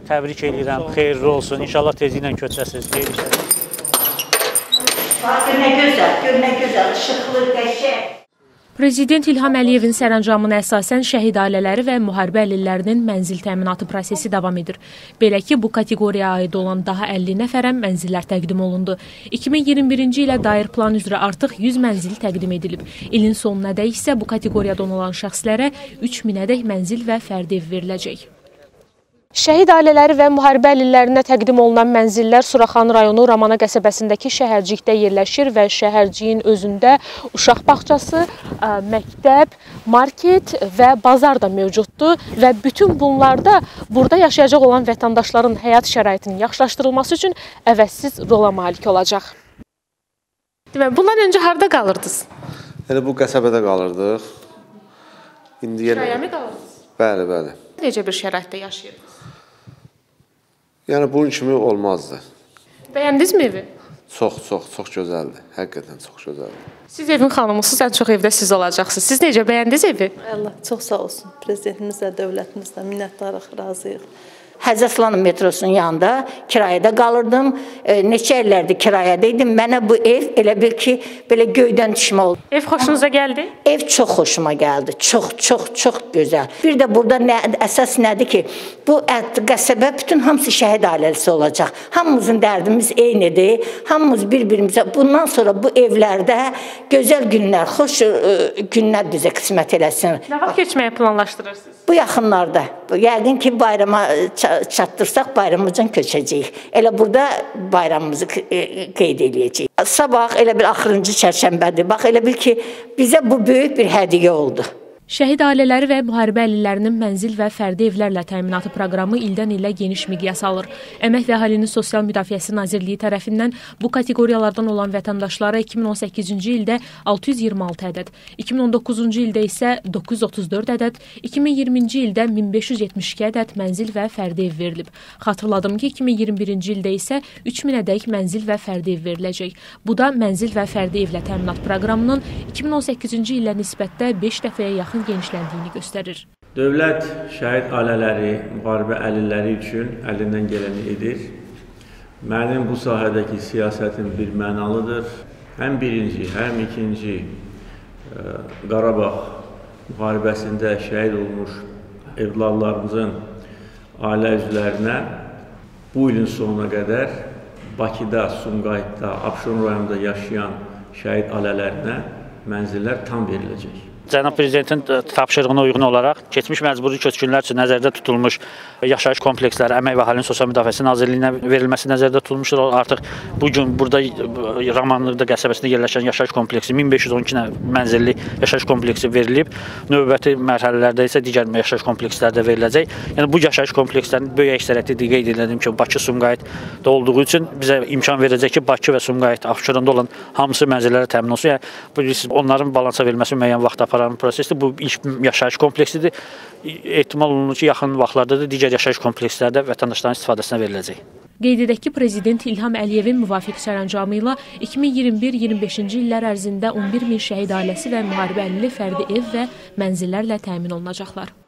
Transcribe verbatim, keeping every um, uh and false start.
təbrik edirəm, xeyirli olsun. İnşallah tezliklə köçəsiniz. Xeyir işlər. Bax, nə gözəl, nə gözəl, işıqlı, qəşəng. Prezident İlham Əliyevin sərəncamına əsasən şəhid ailələri və müharibə əlillərinin mənzil təminatı prosesi davam edir. Belə ki, bu kateqoriyaya aid olan daha əlli nəfərə mənzillər təqdim olundu. iki min iyirmi birinci ilə dair plan üzrə artıq yüz mənzil təqdim edilib. İlin sonunadək isə bu kateqoriyadan olan şəxslərə üç minədək mənzil və fərdi ev veriləcək. Şəhid ailələri və müharibə əlillərinə təqdim olunan mənzillər Suraxanı rayonu Ramana qəsəbəsindəki şəhərcikdə yerləşir və şəhərciyin özündə uşaq bağçası, məktəb, market və bazar da mövcuddur və bütün bunlarda burada yaşayacaq olan vətəndaşların həyat şəraitinin yaxşılaşdırılması üçün əvəzsiz rola malik olacaq. Demək, bundan öncə harada qalırdınız? Elə bu qəsəbədə qalırdıq. Kirayə mi qalırdınız? Bəli, bəli. Necə bir şəraitdə yaşayırdınız? Yəni bunun kimi olmazdı. Bəyəndinizmi evi? Çox, çox, çox gözəldir. Həqiqətən çox gözəldir. Siz evin xanımısınız, ən çox evdə siz olacaqsınız. Siz necə, bəyəndiniz evi? Allah çox sağ olsun. Prezidentimizlə, dövlətimizlə minnətdarıq, razıyıq. Həzəslan metrosunun yanında kirayədə qalırdım. E, neçə illərdir kirayədə idim. Mənə bu ev elə bil ki, belə göydən düşmə oldu. Ev xoşunuza gəldi? Ev çox xoşuma gəldi. Çox, çox, çox gözəl. Bir də burada nə, əsas nədir ki, bu qəsəbə bütün hamısı şəhid ailəsi olacaq. Hamımızın dərdimiz eynidir. Hamımız bir-birimizə bundan sonra bu evlərdə gözəl günlər, xoş günlər bizə qismət eləsin. Nə vaxt keçməyə planlaşdırırsınız? Bu yaxınlarda. Yəqin ki, bayrama çatdırsaq bayramımızdan köçəcəyik. Elə burada bayramımızı qeyd edəcəyik. Sabah elə bir axırıncı çərşənbədir. Bax, elə bil ki, bizə bu böyük bir hədiyyə oldu. Şəhid ailələri və müharibə əlillərinin mənzil və fərdi evlərlə təminatı proqramı ildən ilə geniş miqyas alır. Əmək və Əhalinin Sosial Müdafiəsi Nazirliyi tərəfindən bu kateqoriyalardan olan vətəndaşlara iki min on səkkizinci ildə altı yüz iyirmi altı ədəd, iki min on doqquzuncu ildə isə doqquz yüz otuz dörd ədəd, iki min iyirminci ildə min beş yüz yetmiş iki ədəd mənzil və fərdi ev verilib. Xatırladım ki, iki min iyirmi birinci ildə isə üç min ədəd mənzil və fərdi ev veriləcək. Bu da mənzil və fərdi evlə təminat proqramının iki min on səkkizinci illə nisbətdə beş dəfəyə yaxın genişləndiyini göstərir. Dövlət şəhid ailələri, müharibə əlilləri üçün əlindən gələni edir. Mənim bu sahədəki siyasətim bir mənalıdır. Həm birinci, həm ikinci Qarabağ müharibəsində şəhid olmuş evladlarımızın ailə üzvlərinə bu ilin sonuna qədər Bakıda, Sumqayıtda, Abşeron rayonunda yaşayan şəhid ailələrinə mənzillər tam veriləcək. Cənab Prezidentin tapşırığına uyğun olaraq keçmiş məcburi köçkünlər üçün nəzərdə tutulmuş yaşayış kompleksləri Əmək və Əhalinin Sosial Müdafiəsi Nazirliyinə verilməsi nəzərdə tutulmuşdur. Artıq bugün burada Ramanlıqda qəsəbəsində yerləşən yaşayış kompleksi min beş yüz on iki mənzilli yaşayış kompleksi verilib. Növbəti mərhələlərdə isə digər yaşayış kompleksləri də veriləcək. Yəni bu yaşayış komplekslərinin böyük əksəriyyəti qeyd edildim ki, Bakı, Sumqayıtda olduğu üçün bizə imkan verəcək ki, Bakı və Sumqayıt, Abşeronda olan hamısı mənzillərə təmin olsun. Yəni onların balansa verilməsi müəyyən vaxt aparır. Prosesdir. Bu ilk yaşayış kompleksidir. Ehtimal olunur ki, yaxın vaxtlarda da digər yaşayış komplekslərdə vətəndaşların istifadəsinə veriləcək. Qeyd edək ki, Prezident İlham Əliyevin müvafiq sərəncamı ilə iki min iyirmi bir iyirmi beşinci illər ərzində on bir min şəhid ailəsi və müharibə əlilli fərdi ev və mənzillərlə təmin olunacaqlar.